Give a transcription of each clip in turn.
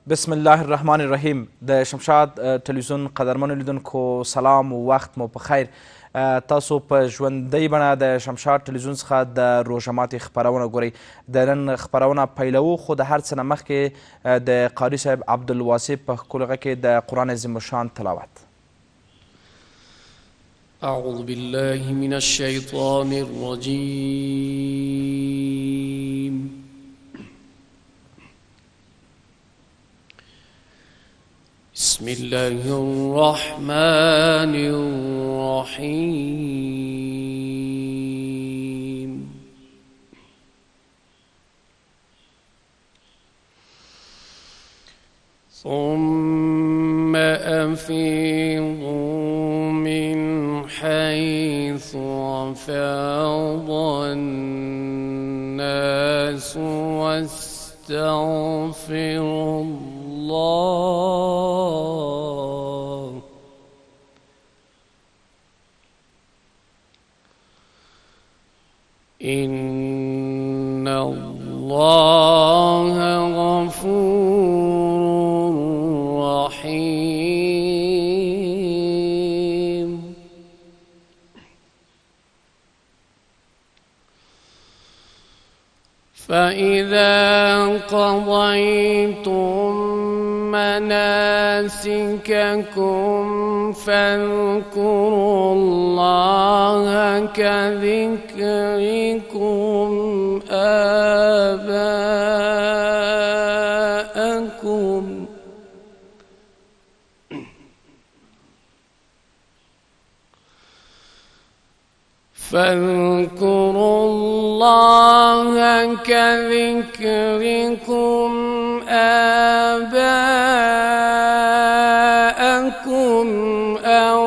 بسم الله الرحمن الرحیم. د شمشاد تلویزیون قدرمنو لیدونکو سلام و وخت مو په خیر. تاسو په ژوندۍ بڼه د شمشاد تلویزیون څخه د روژه ماتي خپرونه ګورئ. د نن خپرونه پیلوو، خو د هر څه نه مخکې د قاري صاحب عبدالواسع په ښکلي غږ کې د قرآن عظیم الشان تلاوت. أعوذ بالله من الشيطان الرجيم. بسم الله الرحمن الرحيم. ثم أفيضوا من حيث أفاض الناس واستغفروا الله إن الله غفور رحيم. فإذا قضيتم مناسككم فاذكروا الله كذكركم آباءكم فاذكروا الله كذكركم آباءكم أو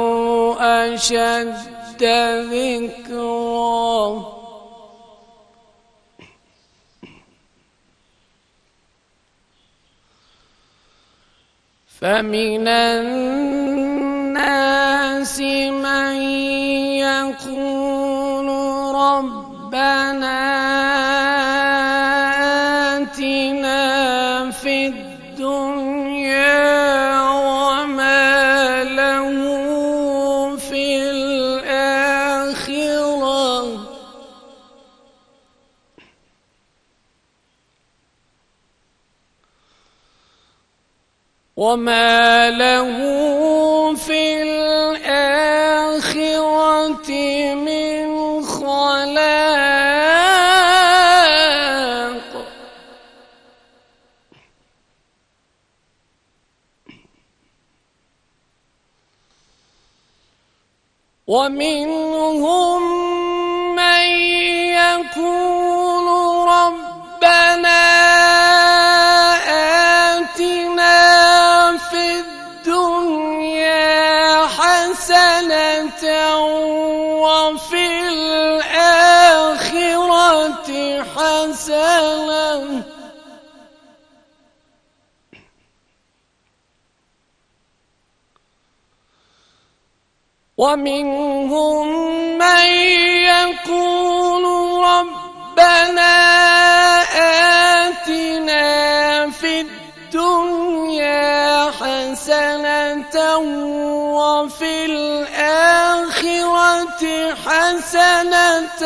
أشد ذكرا. فمن الناس من يقول ربنا آتنا في الدنيا وما له في الآخرة من خلاق. ومنهم من يقول ربنا آتنا في الدنيا حسنة وفي الآخرة حسنة ومنهم من يقول ربنا آتنا في الدنيا حسنة وفي الآخرة حسنة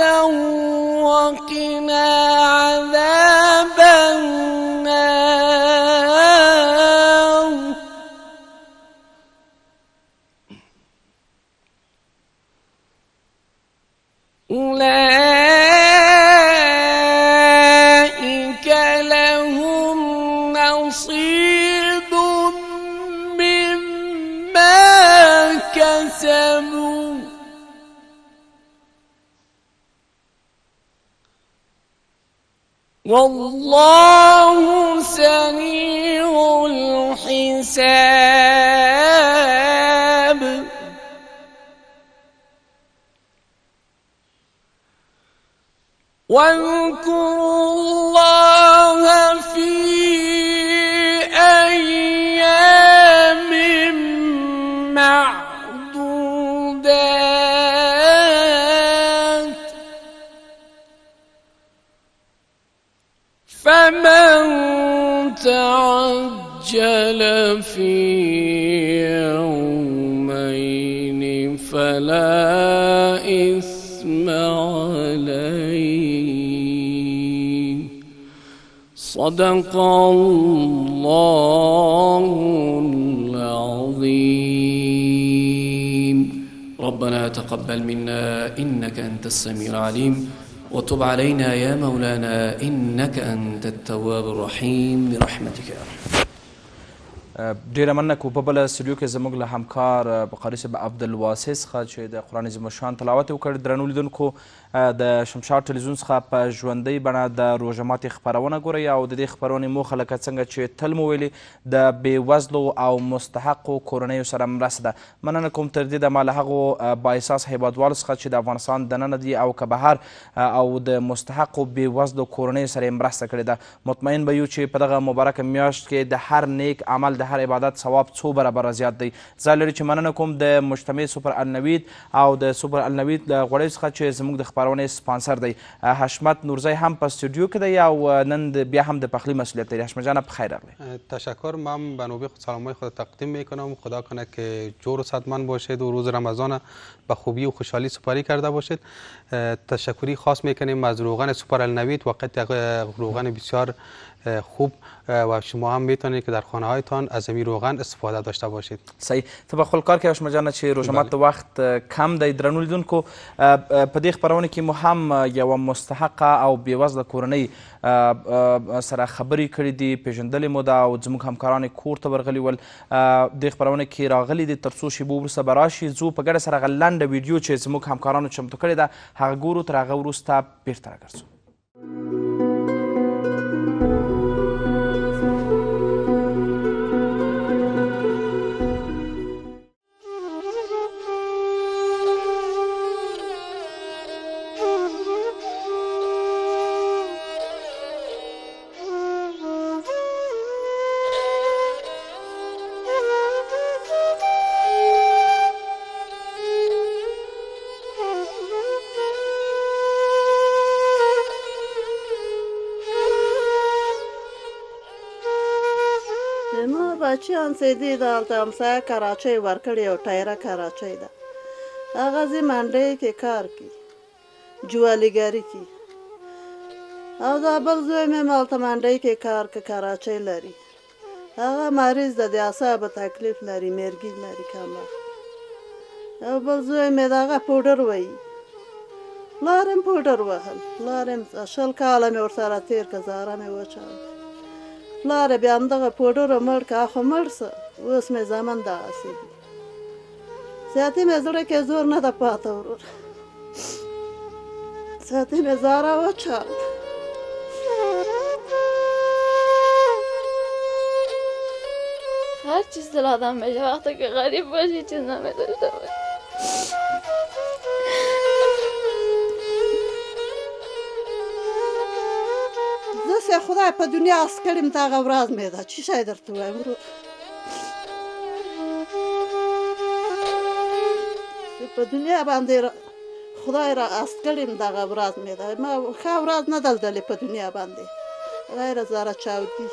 وقنا عذاب النار. أولئك لهم نصيب مما كسبوا والله سريع الحساب. واذكروا الله في أيام معدودات فمن تعجل تعجل في يومين فلا إثم عليه صدق الله العظيم. ربنا تقبل منا إنك أنت السميع العليم وتب علينا يا مولانا إنك أنت التواب الرحيم برحمتك يا رب. ډیره مننه کو په بل استودیو کې زموږ له همکار قاري صاحب عبدالواسع څخه چې د قرآن عظیم الشان تلاوت یې وکړ. درنو لیدونکو د شمشاد ټلویزیون څخه په ژوندۍ بڼه د روژه ماتې خپرونه ګورئ او د دې خپرونې موخه لکه څنګه چې تل مو ویلي د بېوزلو او مستحقو کورنیو سره مرسته ده. مننه کوم تر دې دمه له هغو بااحساس هیوادوالو څخه چې د افغانستان دننه دي او که بهر او د مستحقو بېوزلو کورنیو سره یې مرسته کړې ده. مطمئن به یو چې په دغه مبارکه میاشت کې د هر نیک عمل د هر عبادت ثواب څو برابره زیات دی. ځای لري چې مننه کوم د مجتمع سوپر النوید او د سوپر النوید له غوړیو څخه چې زموږ د خپرونې سپانسر دی. حشمت نورزی هم په استودیو کې دی او نن بیا هم د پخلی مسئولیت لري. حشمت جان بخیر راغلی. تشکر. من به نوبه خود سلامای خود تقدیم میکنم. خدا کنه که جور و صحتمند باشید و روز رمضان به خوبی و خوشحالی سپاری کرده باشید. تشکری خاص میکنیم از روغن سوپر النوید، واقعا روغن بسیار خوب و شما هم میتونید که در خانه هایتان از این روغن استفاده داشته باشید. صحیح. ته به خپل کار کې حشمت جان چې روژه مات وخت کم دی. درنو لیدونکو په دې خپرونه کې مو هم یوه مستحقه او بېوزله کورنۍ سره خبرې کړې دي، پیژندلې مو ده او زموږ همکاران یې کور ته ورغلي ول. دې خپرونه کې راغلي دي. تر څو شیبو وروسته به راشي ځو په ګډه سره هغه لنډه ویډیو چې زموږ همکارانو چمتو کړې ده هغه ګورو. تر هغه وروسته بیرته راګرځو. بچیان سیدی دالته همسایه کراچۍ ورکړې او ټایره کراچۍ ده. هغه ځي منډۍ کې کار کوي، جوالیګري کوي. او دا بل زوی مې مالته منډۍ کې کار کوي، کراچۍ لري. هغه مریض ده، د اعصابو تکلیف لري، مرګي لري کمښت. او بل زوی مې دغه پوډر وهي، پلار یې پوډر وهل. پلار یې 20 کاله مې ورسره تېر کړه، زاره مې وچاوه. پلار یې بیا همدغه پوډرو مړ کړه، خو مړ څه، اوس مې زامن دغسې دي. زیاتې مې زړه کې زور نه ده پاته ورور، زیاتې مې زاره وچاوه. هر چیز دل آدم بشه وقتی که غریب باشی چیز نمیداشته باشی. زه خدای په دنیا اس کړم تا هغه ورځ مې ده، چی شی درته وایم ورور. په دنیا باندې خدای را اس کړم دغه ورځ مې ده. ما ښه ورځ نه ده لیدلې په دنیا باندې غیر زاره چاودي.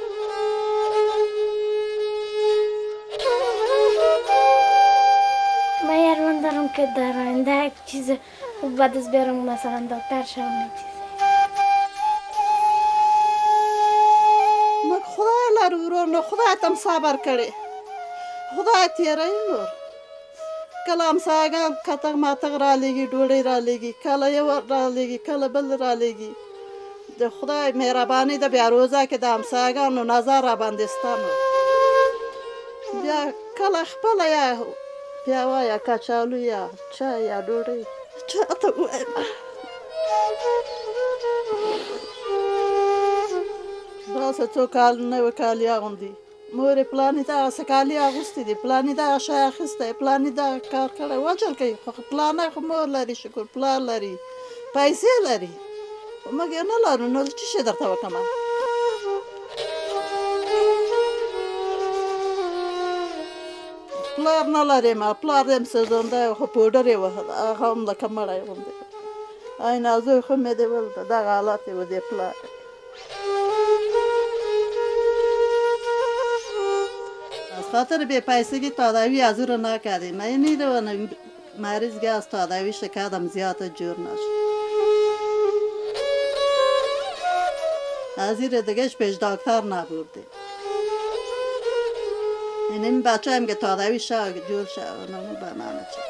من ارمان دارم که در آینده یک چیز خوب به دست بیارم، مثلا دکتر شم. خدای لر ورور، نو خدای تم صبر کړي، خدای تیروي نور. کله همسایګان کتغ ماتغ رالیږي، ډوډۍ رالیږي، کله یو رالیږي، کله بل رالیږي. د خدای مهرباني ده. بیا روزه کې د همسایګانو نظر راباندې سته نو بیا کله خپله یا پیاوه یا کچالو یا چای یا ډوډۍ چاته ووایم. داسې څو کال نوي کالي اغوندي، مور یې پلانې دغسې کالي اغوستي دي، پلانې دغه شی اخیستی، پلانې دغه کار کړی، وجل کوي. خو پلانه خو مور لري، شکر پلار لري، پیسې لري، خو موږ یې نه لرو. نو څه شی درته وکړمه؟ پلار نه لرې ما، پلار یم سوځنده خو پوډر یې وهل، هغه هم لکه مړی غوندې. اینا زوی خو مې دې ولده، دغه حالت یې و دې پلار. خاطر به پیسگی تاداوی از او رو نکردیم. اینی رو مریض که از تاداوی شکردم زیاد جور نشد. از این دیگهش پیش دکتر نبردیم. این بچه هم که تاداوی شد جور شد نمون به من چه.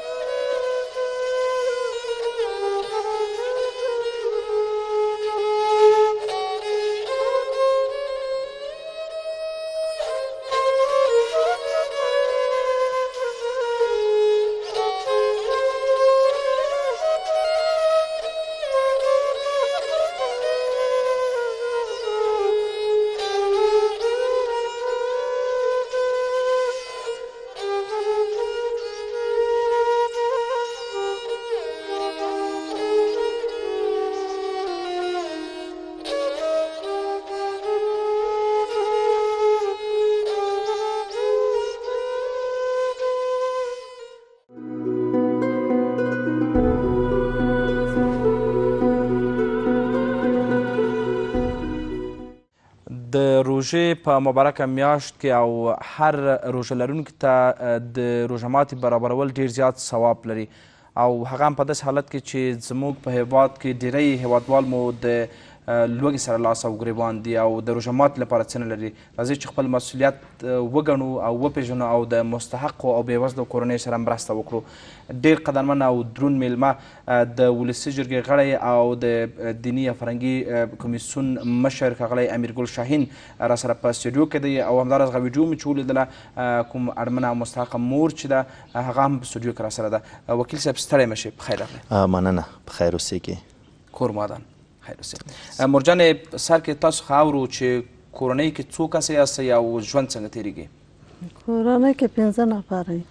د روژې په مبارکه میاشت کې او هر روژه لرونکي ته د روژه ماتي برابرول ډیر زیات ثواب لري او هغه هم په داسې حالت کې چې زموږ په هیواد کې ډیری هیوادوال مو د لوږې سره لاس او ګریوان دي او د روژه ماتي لپاره څه نه لري. راځئ چې خپل مسؤلیت وګڼو او وپېژنو او د مستحقو او بېوزلو کورنیو سره مرسته وکړو. ډېر قدرمن او دروند میلمه د ولسي جرګې غړی او د دیني یا فرهنګي کمیسیون مشر ښاغلی امیرګل شاهین را سره په سټوډیو کې دی او همداراز هغه ویډیو مې چې ولیدله کوم اړمنه او مستحقه مور چې ده هغه هم په سټوډیو کې را سره ده. وکیل صاحب ستړی مه شئ، په خیر راغلی. مننه، په خیر اوسئ کې کور مادان خیر اوسئ. مرجانې سر کې تاسو ښه اورو چې کورنۍ کې څو کسه یاستئ او ژوند څنګه تېرېږي؟ کورنۍ کې 15 نفر یو.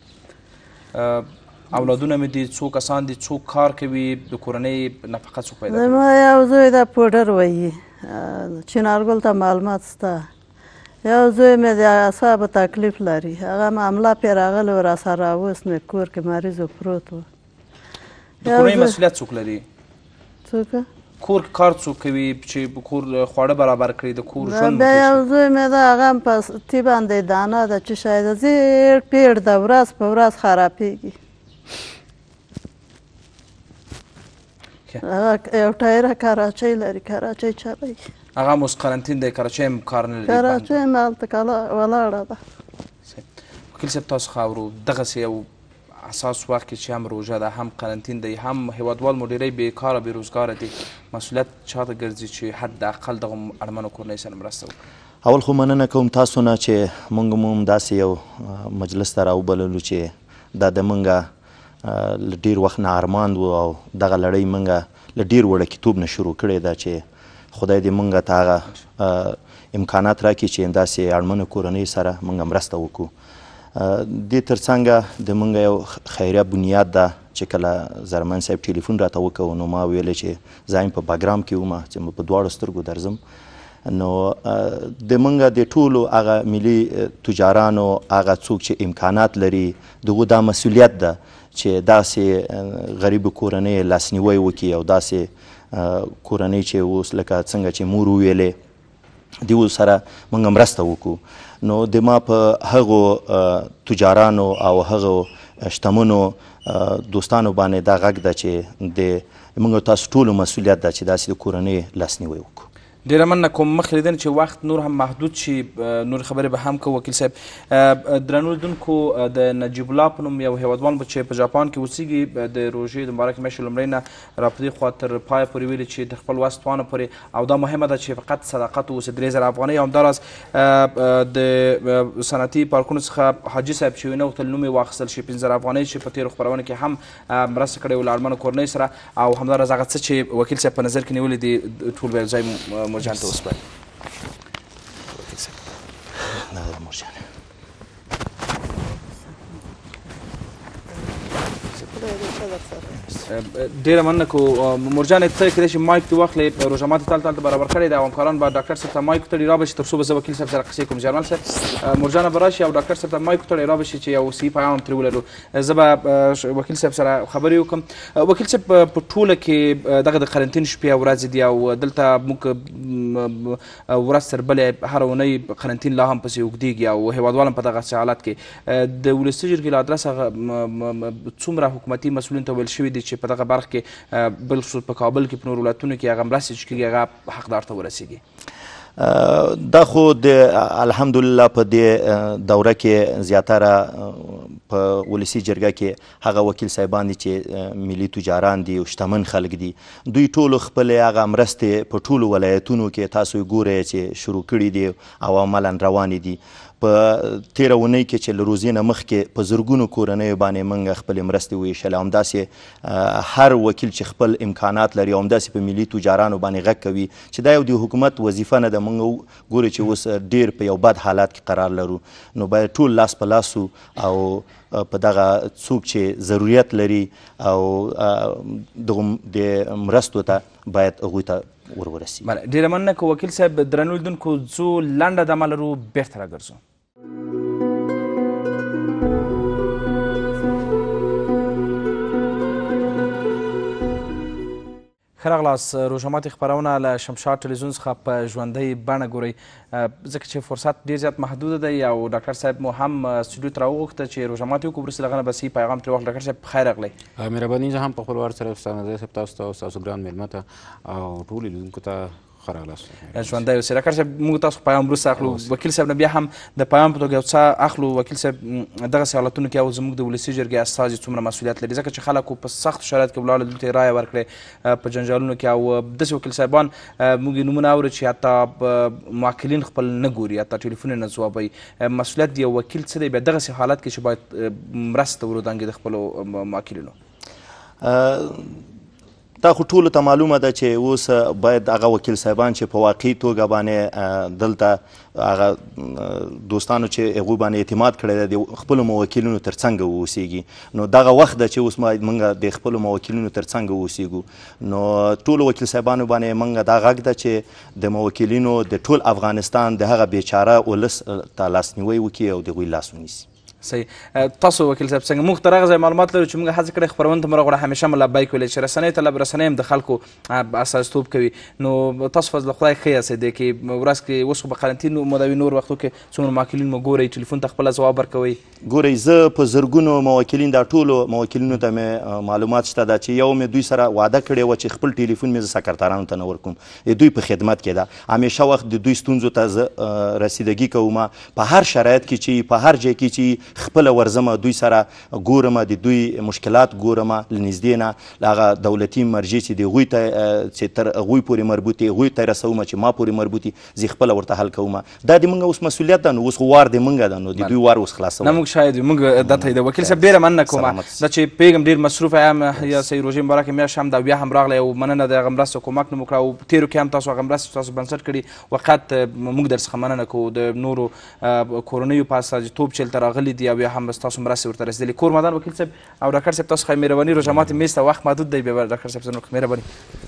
اولادونه مې دي څو کسان دي، څوک کار کوي، د کورنۍ نفقه څوک پیدا کوي؟ زما یو زوی د پوډر وایي، چنارګل ته معلومات شته. یو زوی مې د اعصابو تکلیف لري، هغه معامله پرې راغلی و را سره راوست مې کور کې مریض و پروت و. د کورنۍ مسؤلیت څوک لري؟ څوک؟ کور کار څوک کوي چې کور خواړه برابر کړي، د کور ژوند بیا یو زوی مې ده هغه هم په تی باندې دانه ده چې شاید زیړ پیړ ده ورځ په ورځ خرابېږي. هغه یو ټایره کراچۍ لري، کراچۍ چلوي. هغه هم اوس قرنطین دی، کراچۍ هم کار نه لري؟ کراچۍ هم هلته ولاړه ده. وکیل صاحب تاسو ښه اورو، دغسې یو اساس وخت کې چې هم روژه ده هم قرنطین دی هم هیوادوال مو ډېری بېکاره بېروزګاره دي، مسؤلیت چاته ګرځي چې حداقل دغو اړمنو کورنۍ سره مرسته وکړي؟ اول خو مننه کوم تاسو نه چې موږ مو داسې یو مجلس ته راوبللو چې دا د موږ له ډېر وخت نه ارمان و او دغه لړۍ موږ له ډېر وړکیتوب نه شروع کړې ده چې خدای دې موږ ته هغه امکانات راکړي چې داسې اړمنو کورنۍ سره موږ مرسته وکړو. دې ترڅنګ د موږ یو خیریه بنیاد ده چې کله زرمن صاحب ټلیفون راته وکړو نو ما ویلی چې زه په باګرام کې وم چې په دواړو سترګو درځم. نو د موږ د ټولو هغه ملي تجارانو هغه څوک چې امکانات لري دغو دا مسؤلیت ده چې داسې غریبو کورنۍ لاسنیوی وکړي او داسې کورنۍ چې اوس لکه څنګه چې مور وویلې دیو سره موږ مرسته وکړو. نو د ما په هغو تجارانو او هغو شتمنو دوستانو باندې دا غږ ده چې د موږ تاسو ټولو مسؤلیت ده چې داسې د کورنۍ لاسنیوی وکړو. ډېره مننه کوم مخکې لیدنې چې وخت نور هم محدود شي نور خبرې به هم کوو. وکیل صاحب درنو لیدونکو د نجیب الله په نوم یو هیوادوال چې په جاپان کې اوسیږي د روژې د مبارکې میاشتې لومړۍ نه را په دې خوا تر پایه پورې ویلي چې د خپل وس توانه پورې او دا مهمه ده چې فقط صداقت واوسي 3000 افغانۍ او همداراز د صنعتي پارکونو څخه حاجي صاحب چې نه غوښتل نوم یې واخیستل شي 15000 افغانۍ چې په تېرو خپرونو کې هم مرسته کړې وه له اړمنو کورنۍ سره او همداراز هغه څه چې وکیل صاحب په نظر کې نیولي دي ټول به یو ځای مرجان ته وسپاري. دا د مرجان خدای دې ښه درسره ډېره مننه کوو مرجان ته کېدای شي مایک دې واخلې روژه ماتي تل ته برابر کړې ده او همکاران به ډاکټر صاحب ته مایک تړي را به شي تر څو به زه وکیل صاحب سره قصې کوم جرمل صاحب مرجانه به راشي او ډاکټر صاحب ته مایک تړی را به شي چې یو صحي پیغام هم ترې ولرو زه به وکیل صاحب سره خبرې وکړم وکیل صاحب په ټوله کې دغه د قرنطین شپې او ورځې دي او دلته موږ ورځ تر بلې هره اونۍ قرنطین لا هم پسې اوږدېږي او هېوادوال هم په دغسې حالات کې د ولسي جرګې له ادرسه څومره حکومتي مسؤلین ته ویل شوي دي چې په دغه برخه کې بالخصوص په کابل کې په نورو ولایتونو کې هغه مرستې چې کېږي هغه حقدار ته ورسیږي دا خو د الحمدلله په دې دوره کې زیاتره په ولسي جرګه کې هغه وکیل صاحبان دي چې ملي تجاران دي او شتمن خلک دي دوی ټولو خپلې هغه مرستې په ټولو ولایتونو کې تاسو ګورئ چې شروع کړي دي او عملا روانې دي په تیره اونۍ کې چې له روزې نه مخکې په زرګونو کورنیو باندې موږ خپلې مرستې وویشلې همداسې هر وکیل چې خپل امکانات لري او همداسې په ملي تجارانو باندې غږ کوي چې دا یو د حکومت وظیفه نه ده موږ ګورو چې اوس ډېر په یو بد حالات کې قرار لرو نو باید ټول لاس په لاسو او په دغه څوک چې ضرورت لري او د مرستو ته باید هغوی ته ورورسي ډېره مننه که وکیل صاحب درنو لیدونکو ځو لنډه دمه لرو بېرته راګرځو ښه راغلاست روژه ماتي خپرونه له شمشاد ټلویزیون څخه په ژوندۍ بڼه ګورئ ځکه چې فرصت ډېر زیات محدوده دی او ډاکټر صاحب مو هم سټوډیو ته راوغوښته چې روژه ماتي وکړو وروسته له هغه نه به صحي پیغام ترې واخلو ډاکټر صاحب پخیر راغلی مهرباني زه هم په خپل وار سره استاد نظر صاحب تاسو ته او ستاسو ګران میلمه ته او ټولو لیدونکو ته ژوندی اوسئ ډاکټر صاحب موږ تاسو پیغام وروسته اخلو وکیل صاحب نه بیا هم د پیغام په توګه یو څه اخلو وکیل صاحب دغسې حالتونو کې او زموږ د ولسي جرګې استازي څومره مسؤلیت لري ځکه چې خلکو په سختو شرایطو کې ولاړل دلته یې رایه ورکړې په جنجالونو کې او داسې وکیل صاحبان موږ یې نومونه اورو چې حتی معقلین خپل نه ګوري حتی ټلیفون یې نه ځوابوي مسؤلیت د یو وکیل څه دی بیا دغسې حالت کې چې باید مرسته ورودانګي د خپلو معقلینو دا خو ټولو ته معلومه ده چې اوس باید هغه وکیل صاحبان چې په واقعي توګه باندې دلته هغه دوستانو چې هغوی باندې اعتماد کړی دی د خپلو موکلینو تر څنګ واوسیږي نو دغه وخت ده چې اوس موږ د خپلو موکلینو تر څنګ واوسیږو نو ټولو وکیل صاحبانو باندې موږ دا غږ ده چې د موکلینو د ټول افغانستان د هغه بیچاره ولس ته لاسنیوی وکړي او د هغوی لاس ونیسي صحیح تاسو وکیل صاحب څنګه موږ تر هغه ځای معلومات لرو چې موږ هڅه کړې خپرونې ته مرغوړه همیشه مو لبیک ویلی چې رسنیو ته رسنۍ هم د خلکو استازیتوب کوي نو تاسو فضل خدای ښه یاست دی کې ورځ کې اوس خو په قرنطین مدوي نور وختو کې څومره موکلین مو ګورئ ټلیفون ته خپله ځواب ورکوئ ګورئ زه په زرګونو موکلین دا ټولو موکلینو ته مې معلومات شته دا چې یو مې دوی سره وعده کړې وه چې خپل ټلیفون مې زه سکرتارانو ته نه ورکوم دوی په خدمت کې ده همیشه وخت د دوی ستونزو ته زه رسیدګي کوم په هر شرایط کې چې په هر ځای کې چې خپله ورځم دوی سره ګورم د دوی مشکلات ګورم له نږدې نه هغه دولتي مرجع چې د هغوی ته چې تر هغوی پورې مربوط دي هغوی ته رسوم چې ما پورې مربوط دي زه خپله ورته حل کوم دا د موږ اوس مسؤلیت ده نو اوس خو وار د موږ ده نو د دوی وار اوس خلاصوم نه موږ شاید موږ دا ته د وکیل صاحب ډېره مننه کوم دا چې پیغام ډېر مصروفه یم یا صحیح روژې مبارکه میاشت هم دا بیا هم راغلی او مننه د هغه مرستو کومک نه مو کړه او تېرو کې هم تاسو هغه مرستې تاسو بنسټ کړي وقت موږ درڅخه مننه کوو د نورو کورنیو په استازیتوب چې هلته راغلي دي او بیا هم تاسو مرستې ورته رسېدلي کور مدان وکیل صاحب او ډاکټر صاحب تاسو ښایي مهرباني روژه ماتي میز ته وخت محدود دی بیا ډاکټر صاحب سره مهرباني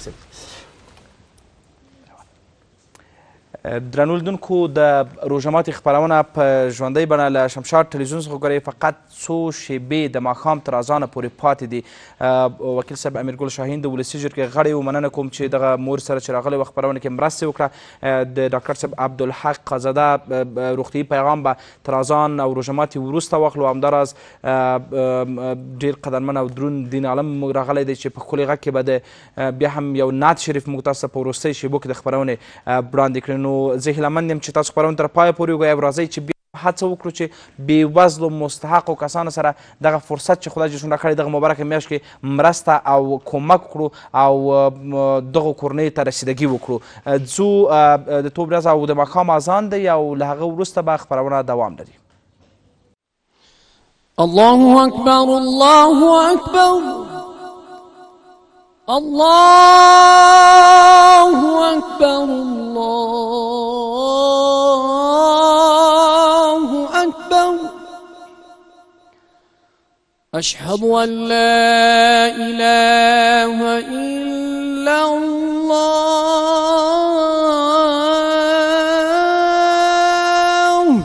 درنو لیدونکو د روژه ماتي خپرونه په ژوندۍ بڼه له شمشاد ټلویزیون څخه ګورئ فقط څو شیبې د ماښام تر اذانه پورې پاتې دي وکیل صاحب امیرګل شاهین د ولسي جرګې غړی و مننه کوم چې دغه مور سره چې راغلی و خپرونه کې مرستې وکړه د ډاکټر صاحب عبدالحق قزاده روغتیایي پیغام به تر اذان او روژه ماتي وروسته واخلو همداراز ډېر قدرمن او دروند دین عالم راغلی دی چې په ښکلي غږ کې به د بیا هم یو نعت شریف موږ تاسو ته په وروستیو شیبو کې د خپرونې وړاندې کړي نو زه هیله مند یم چې تاسو خپرونه تر پایه پورې وګورئ او راځئ چې بیا هڅه وکړو چې بېوزلو مستحقو کسانو سره دغه فرصت چې خدای جل راکړی دغه مبارکه میاشت کې مرسته او کومک وکړو او دغو کورنیو ته رسیدګي وکړو ځو د توب ورځ او د ماښام اذان دی او له هغه وروسته به خپرونه دوام لري الله أكبر الله أكبر الله أكبر الله أكبر أشهد أن لا إله إلا الله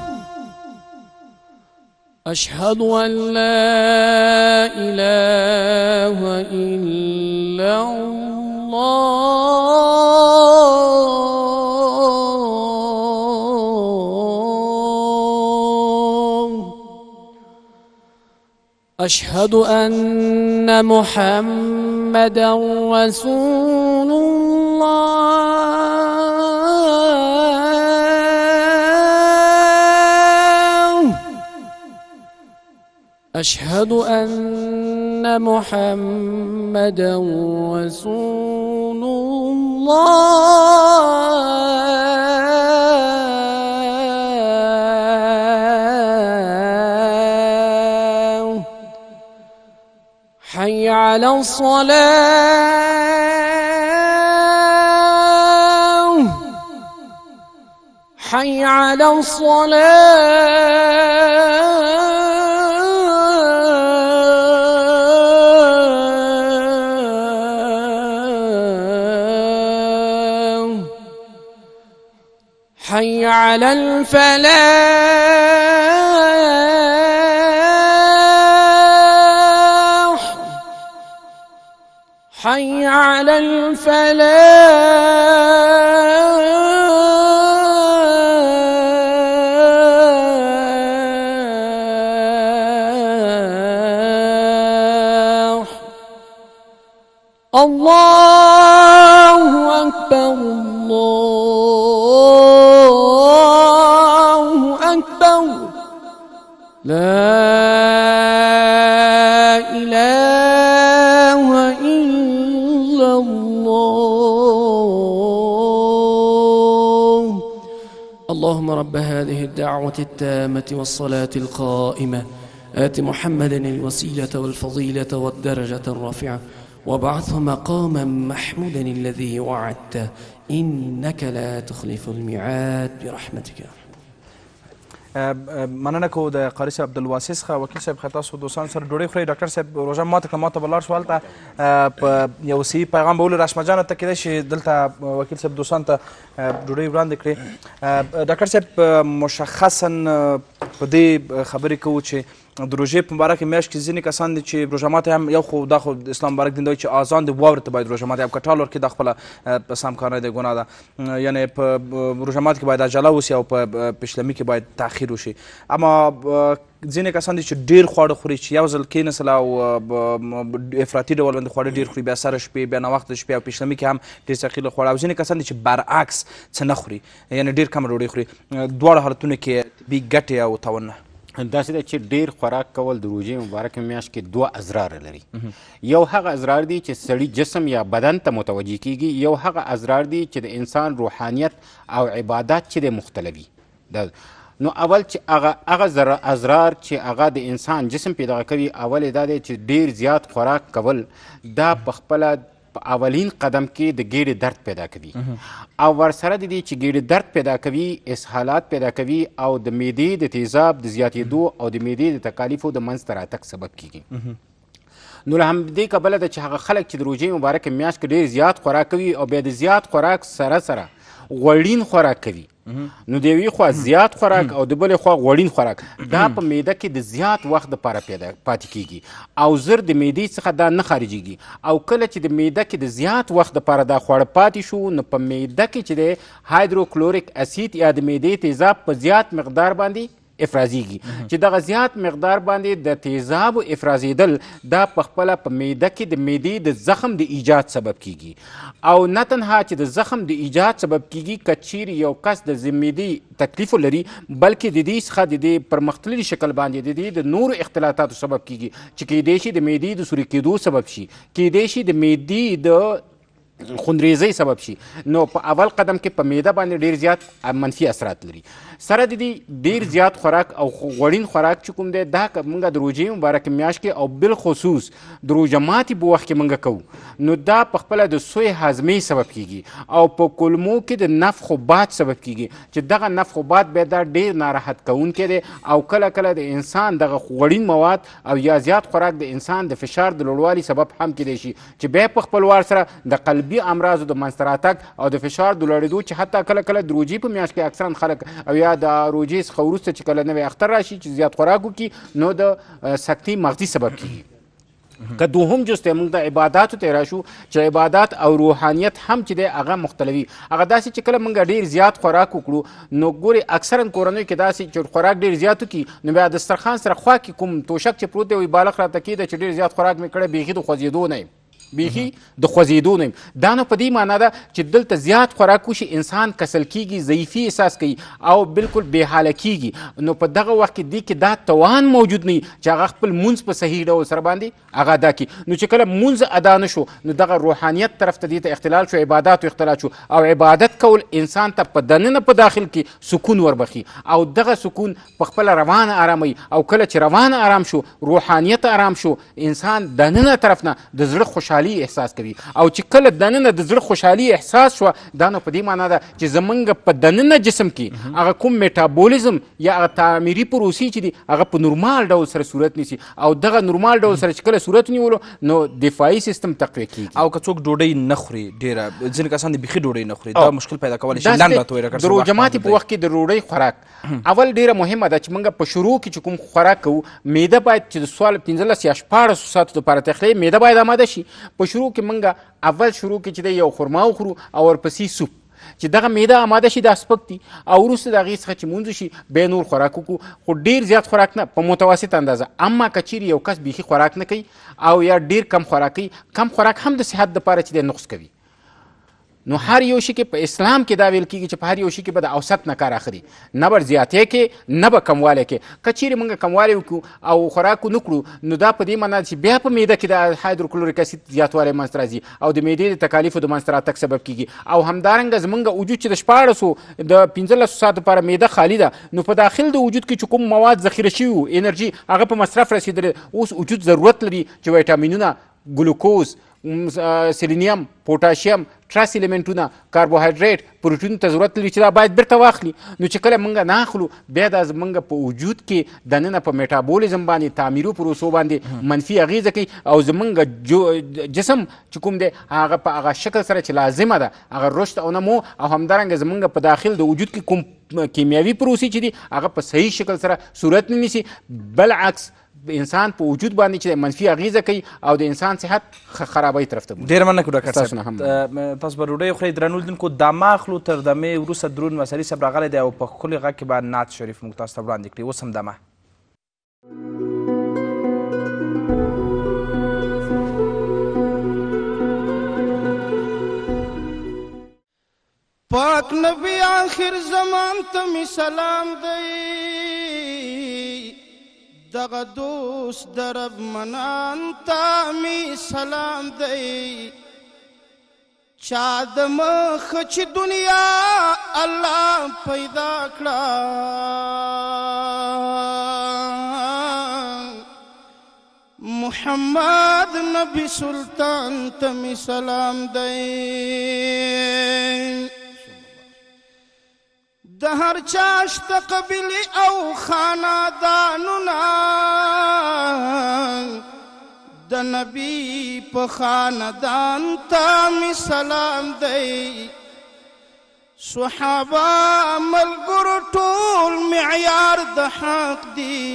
أشهد أن لا إله إلا الله أشهد أن محمدا رسول الله أشهد أن محمدا رسول الله حي على الصلاة حي على الصلاة حي على الفلاح حي على الفلاح الله أكبر الله أكبر لا إله إلا الله اللهم رب هذه الدعوة التامة والصلاة القائمة آت محمدا الوسيلة والفضيلة والدرجة الرافعة وابعثه مقاما محمودا الذي وعدته إنك لا تخلف الميعاد برحمتك يا رب. مننه کوو د قاري صاحب عبدالواسع څخه وکیل صاحب ښه تاسو دوستانو سره ډوډۍ خورئ ډاکټر صاحب روژه ماته کړه ماته به لاړ شو هلته په یو صحي پیغام به ولرو راشمه جانه ته کیدای شي دلته وکیل صاحب دوستانو ته ډوډۍ وړاندې کړي ډاکټر صاحب مشخصا په دې خبرې کوو چې د روژې په مبارکې میاشت کې ځینې کسان دي چې روژه ماتې هم یو خو دا خو اسلام مبارک دین دی چې اذان د واورې ته باید روژه ماتې او که ټال ورکړي دا خپله سم کار نه دی ګناه ده یعنې په روژه ماتې کې باید عجله وسي او په پیشلمي کې باید تاخیر وشي اما ځینې کسان دي چې ډېر خواړه خوري چې یو ځل کېنسل او افراطي ډول باندې خواړه ډېر خوري بیا سره شپې بیا ناوخته شپې او پیشلمي کې هم ډېر ثقیله خواړه او ځینې کسان دي چې برعکس څه نه خوري یعنې ډېر کمه ډوډۍ خوري دواړه حالتونو کې طبي ګټې او تاوانونه داسې ده چې ډیر خوراک کول د روژې مبارکې میاشت کې دوه اضرار لري یو هغه اضرار دي چې سړي جسم یا بدن ته متوجه کیږي یو هغه اضرار دي چې د انسان روحانیت او عبادت چې د مختلفي نو اول چې هغه اضرار چې هغه د انسان جسم پیدا کوي اول دا دی چې ډیر زیات خوراک کول دا په خپله په اولین قدم کې د ګیډې درد پیدا کوي او ورسره د دې چې ګیډې درد پیدا کوي اسهالات پیدا کوي او د معدې د تیزاب د زیاتېدو او د معدې د تکالیفو د منځته راتګ سبب کیږي نو له همدې کبله ده چې هغه خلک چې د روژې مبارکې میاشت کې ډېر زیات خوراک کوي او بیا د زیات خوراک سره سره غوړین خوراک کوي نو د یوې خوا زیات خوراک او د بلې خوا غوړین خوراک دا په معده کې د زیات وخت دپاره پاتې کیږي او زر د معدې څخه دا نه خارجیږي او کله چې د معده کې د زیات وخت دپاره دا خواړه پاتې شو نو په معده کې چې د هایدروکلوریک اسید یا د معدې تیزاب په زیات مقدار باندې افرازیږي چې دغه زیات مقدار باندې د تیزابو افرازېدل دا په خپله په معده کې د معدې د زخم د ایجاد سبب کیږي او نه تنها چې د زخم د ایجاد سبب کیږي که چیرې یو کس د معدې تکلیف لري بلکې د دې څخه د دې پر مختللي شکل باندې د دې د نورو اختلاطاتو سبب کیږي چې کیدای شي د معدې د سوري کېدو سبب شي کیدای شي د معدې د خوندریزۍ سبب شي نو په اول قدم کې په معده باندې ډېر زیات منفي اثرات لري. سره د دې ډېر زیات خوراک او غوړین خوراک چې کوم دی دا که موږ د روژې مبارکې میاشت کې او بالخصوص د روژه ماتې په وخت کې موږ کوو نو دا په خپله د سوی هاضمې سبب کیږي او په کولمو کې د نفخ و باد سبب کیږي چې دغه نفخ و باد بیا دا ډېر ناراحت کوونکی دی او کله کله د انسان دغه غوړین مواد او یا زیات خوراک د انسان د فشار د لوړوالي سبب هم کیدی شي چې بیا په خپل وار سره د قلبي امراضو د منځته راتګ او د فشار د لوړېدو چې حتی کله کله د روژې په میاشت کې اکثرا خلک او یا د روژې څخه وروسته چې کله نوی اختر راشي چې زیات خوراک وکړي نو د سکتې مغزي سبب کیږي. که دوهم جز ته موږ د عباداتو ته راشو چې عبادات او روحانیت هم چې دی هغه مختلفي هغه داسې چې کله موږ ډېر زیات خوراک وکړو نو ګورې اکثرا کورنیو کې داسې چې خوراک ډېر زیات وکړي نو بیا دسترخوان سره خوا کې کوم توشک چې پروت دی وایي بالغ راته کېده چې ډېر زیات خوراک مې کړی بیخي د خوځېدو نه یم بیخي د خوځېدو نه یم. دا نو په دې معنا ده چې دلته زیات خوراک وشي انسان کسل کیږي ضعیفي احساس کوي او بالکل بې حاله کیږي نو په دغه وخت کې دې کې دا توان موجود نه چې هغه خپل مونځ په صحیح ډول سره باندې هغه ادا کړي. نو چې کله مونځ ادا نه شو نو دغه روحانیت طرف ته دې ته اختلال شو عباداتو اختلال شو او عبادت کول انسان ته په دننه په داخل کې سکون وربخي او دغه سکون په خپله روان آراموي او کله چې روان آرام شو روحانیت آرام شو انسان دننه طرف نه د زړه خوشحالي احساس کوي او چې کله دننه د زړه خوشحالي احساس شوه دا نو په دې معنا ده چې زمونږ په دننه جسم کې هغه کوم میټابولیزم یا هغه تعمیري پروسې چې دي هغه په نورمال ډول سره صورت نیسي او دغه نورمال ډول سره چې کله صورت ونیولو نو دفاعي سیستم تقویه کیږي. او که څوک ډوډۍ نه خوري ډېره ځینې کسان د بیخي ډوډۍ نه خوري دا مشکل پیدا کولی شي لنډ راته وایي د روژه ماتې په وخت کې د ډوډۍ خوراک اول ډېره مهمه ده چې موږ په شروع کې چې کوم خوراک کوو معده باید چې د سوال 15 یا 14 ساعتو دپاره تخلیه معده باید آماده شي. په شروع کې موږ اول شروع کې چې دی یو خرما وخورو او ورپسې سوپ چې دغه معده آماده شي دا سپک دي او وروسته د هغې څخه چې مونځ شي بیا نور خوراک وکړو خو ډېر زیات خوراک نه په متوسط اندازه. اما که چیرې یو کس بیخي خوراک نه کوي او یا ډېر کم خوراک کوي کم خوراک هم د صحت دپاره چې دی نقص کوي نو هر یو شي کې په اسلام کې دا ویل کېږي چې په هر یو شي کې به د اوسط نه کار اخلي نه به زیاتې کې نه به کموالی کې. که چیرې موږ کموالی وکړو او خوراک ونه کړو نو دا په دې معنا چې بیا په معده کې د هایدروکلوریک اسید زیاتوالی منځته راځي او د معدې د تکالیفو د منځته راتګ سبب کېږي او همدارنګه زموږ وجود چې د 14 د 15 ساعتو لپاره معده خالي ده نو په داخل د وجود کې چې کوم مواد ذخیره شوي وو انرژي هغه په مصرف رسېدلی اوس وجود ضرورت لري چې ویټامینونه ګلوکوز سیلینیم پوټاشیم ټراس الیمنټونه کاربوهایډریټ پروټین ته ضرورت لري چې دا باید بیرته واخلي نو چې کله موږ نه اخلو بیا دا زموږ په وجود کې دننه په میټابولیزم باندې تعمیرو پروسو باندې منفي اغیزه کوي او زموږ جسم چې کوم دی هغه په هغه شکل سره چې لازمه ده هغه رشد او نمو او همدارنګه زموږ په داخل د وجود کې کوم کیمیاوي پروسې چې دي هغه په صحیح شکل سره صورت نه نیسي بالعکس انسان په وجود باندې چې منفي اغیزه کوي او د انسان صحت خرابۍ طرف ته ډېره مننه کوم ډاکټر صاحب. تاسو به ډوډۍ خورئ درنو لیدونکو دمه اخلو تر دمې وروسته درون مسلي صاحب راغلی دی او په ښکلي غږ کې به نعت شریف موږ تاسو ته وړاندې کړي. اوس هم دمه پاک نبی آخر زمان ته می سلام دی دغه دوست درب منان ته می سلام دی چا د مخ چې دنیا الله پیدا کړه محمد نبی سلطان ته می سلام دی د هر چاشت قبیلی او خاندانونا د نبی په خاندان ته می سلام دی صحابه ملګرو ټول معیار د حق دی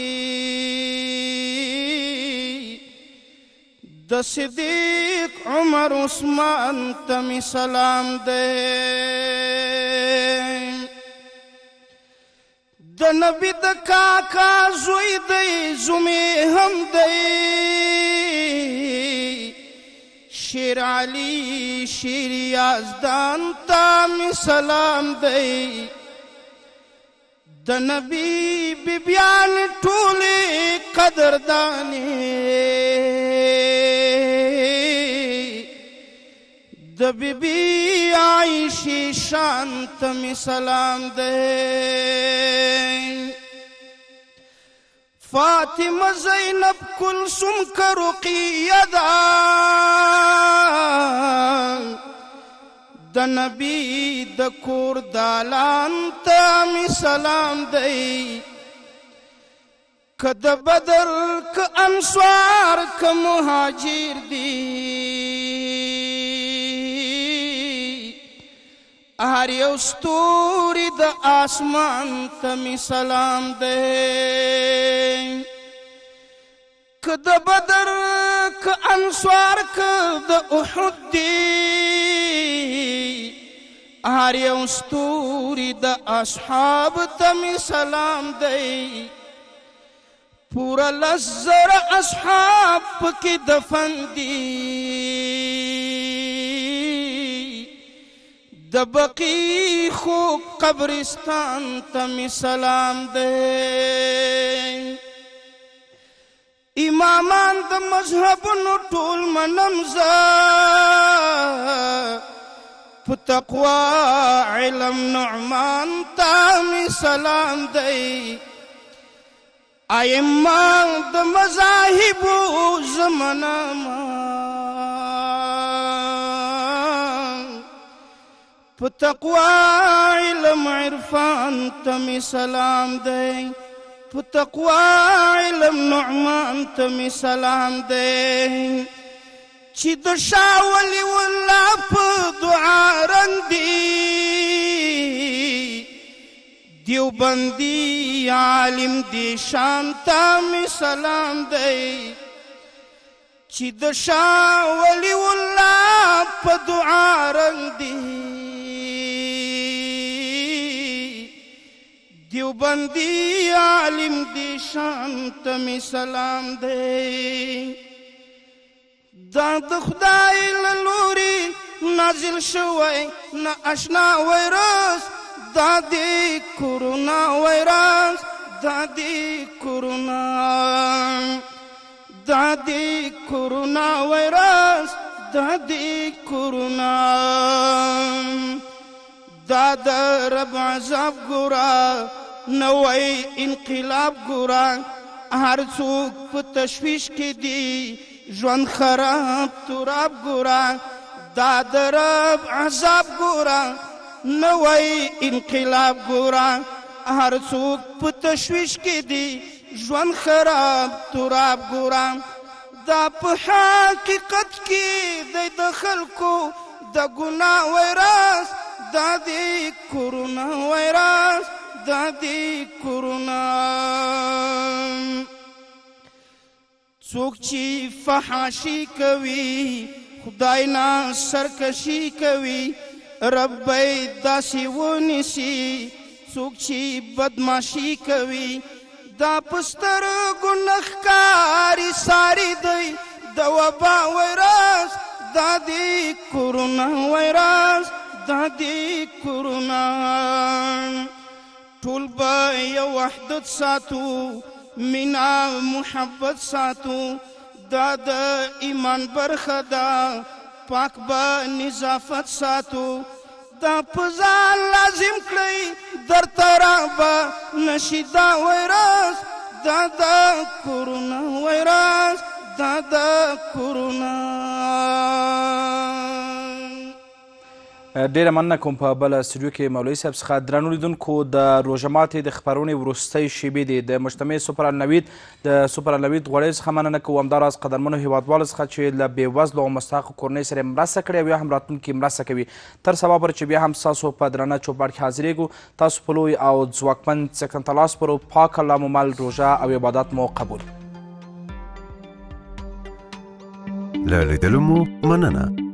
د صدیق عمر عثمان ته می سلام دی د نبی د کاکا زوی دی زومی هم دی شیر علی شیر یزدان ته می سلام دی د نبی بیبیان ټولې قدردانې د بیبي عایشې شان ته مې سلام دی فاطمه زینب کلثوم که رقیه ده د نبی د کور دالان ته مې سلام دی که د بدر که انصار که مهاجر دی هر یو ستوري د آسمان ته مې سلام دی که د بدر که انصار که د احد دی هر یو ستوري د اصحاب ته مې سلام دی پورا 10,000 اصحاب پکې دفن دي د بقی خو قبرستان ته مې سلام دی امامان د مذهبونو ټول منم زه په تقوا علم نعمان ته مې سلام دی ائمه د مذاهبو زمنما په تقوا علم عرفان ته مې سلام دی په تقوا علم نعمان ته مې سلام دی چې د شاه ولي الله په دعا رنګ دی دیوبندي عالم دی شان ته مې سلام دی چې د شاه ولي الله په دعا رنګ دی دیوبندی عالم دی شان ته مې سلام دی دا د خدای له لوري نازل شوی نه اشنا ویروس دا دی کورونا ویروس دا دی کورونا ویروس دا دی کورونا دا د رب عذاب ګورا نوی انقلاب ګورا هر څوک په تشویش کې دی ژوند خراب تراب ګورا دا د رب عذاب ګورا نوی انقلاب ګورا هر څوک په تشویش کې دی ژوند خراب تراب ګورا دا په حقیقت کې د خلکو د ګناه ویروس دا دی کورونا ویروس دا دی کورونا څوک چې فحاشي کوي خدای نه سرکشي کوي رب یې داسې ونیسي څوک چې بدماشي کوي دا په سترګو نه ښکاري ساري دی د وبا ویروس دا دی کورونا ویروس دا دی کورونا ټول به یو وحدت ساتو مینا محبت ساتو دا د ایمان برخه ده پاک به نظافت ساتو دا په ځان لازم کړئ درته رابه نشي دا ویروس دا د کورونا ویروس دا د کورونا ډیره مننه کوم په بل استودیو کې مولوي صاحب څخه درنو لیدونکو د روژه ماتې د خپرونې وروستۍ شیبې دي د مجتمع سوپر النوید د سوپر النوید غوړیو څخه مننه کوو همداراز قدرمنو هیوادوالو څخه چې له بېوزلو او مستحقو کورنیو سره مرسته کړې او یا هم راتلونکي مرسته کوي تر سبا پورې چې بیا هم ستاسو په درانه چوپړ کې حاضرېږو تاسو په لوی او ځواکمن څښتنتلاس پرو پاک الله مو مل روژه او عبادت مو قبول له لیدلو مو مننه